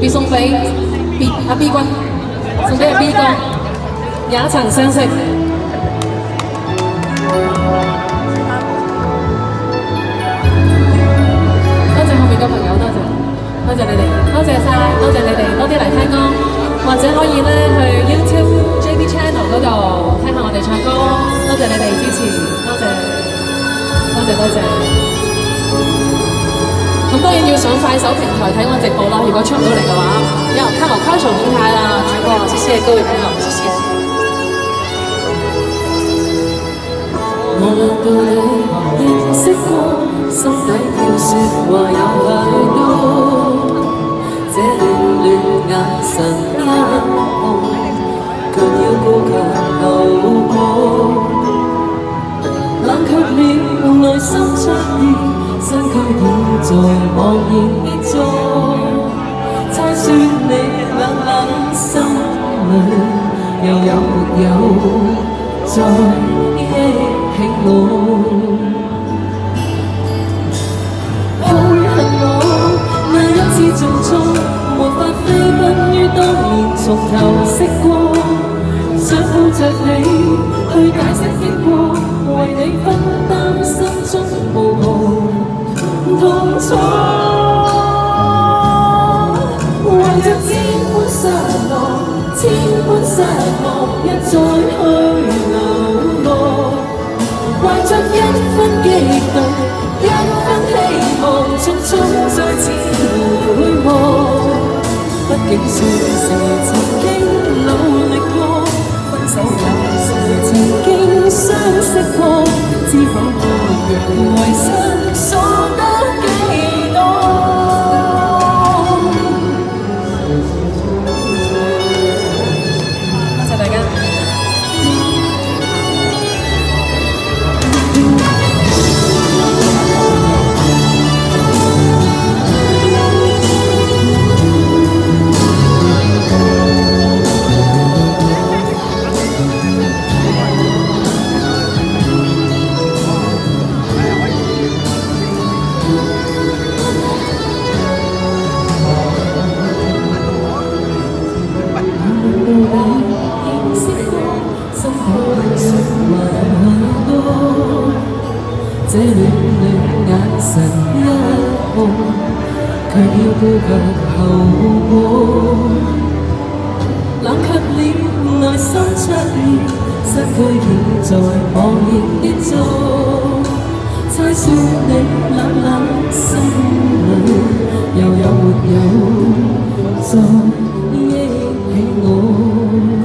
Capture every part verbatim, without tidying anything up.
別送俾 B 阿 B 君，送俾阿 B 哥，也曾相識。多謝後面嘅朋友，多謝，多謝你哋，多謝晒，多謝你哋，多啲嚟聽歌，或者可以咧去 YouTube J B Channel 嗰度聽下我哋唱歌，多謝你哋支持，多謝，多謝多謝。咁當然要上快手平台睇我直播啦，如果出唔到嚟嘅話，要看我快手平台啦，直播，謝謝各位朋友，謝謝。我到你認識過，心底要說話有許多，這暖暖眼神一看，卻要高強流過，冷卻了內心出現。身軀已在茫然跌坐，猜算你冷冷心裏又有沒有再憶起我？好恨我那一次做錯，沒法飛奔於當年從頭識過，想抱着你去解釋經過，為你分擔心中無何。痛楚，為着千般失落，千般失望，一再去流落，懷着一分激動，一分希望，匆匆再次回望。畢竟算是曾經努力過，分手有時曾經相識過，知否愛人為失所得。這暖暖眼神一看，卻要顧及後果，冷卻了內心出現，身軀已在茫然跌坐，猜算你冷冷心裏又有沒有再憶起我？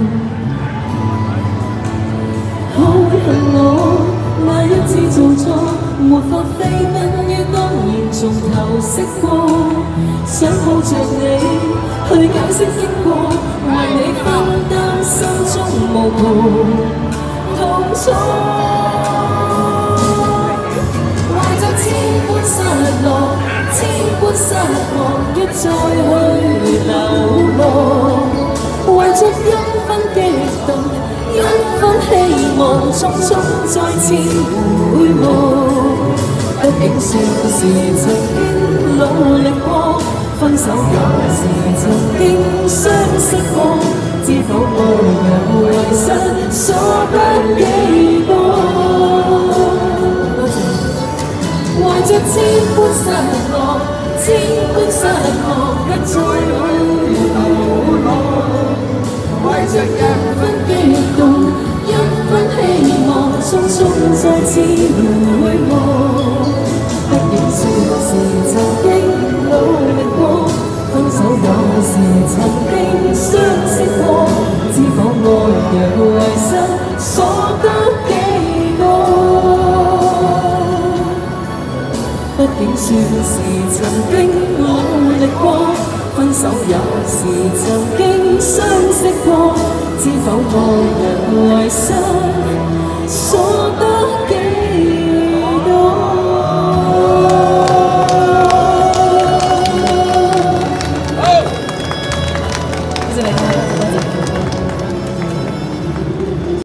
好恨我那一次做錯，沒法飛奔於當年從頭識過，想抱着你去解釋經過，為你分擔心中無窮痛楚，懷着千般失落，千般失望，一再去流落，為着一分激動，一分希望，匆匆再次回望。畢竟算是曾經努力過，分手有時曾經相識過，知否愛人為失所不幾多？懷着千般失落，千般失望，一再去流落，為着一分激動，一分希望，匆匆再次回望。畢竟算是曾經努力過，分手有時曾經相識過，知否愛人為失所得幾多？畢竟算是曾經努力過，分手有時曾經相識過，知否愛人為失所得